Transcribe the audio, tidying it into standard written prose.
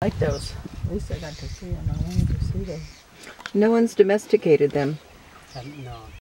Like those. At least I got to see them. I wanted to see them. No one's domesticated them. No.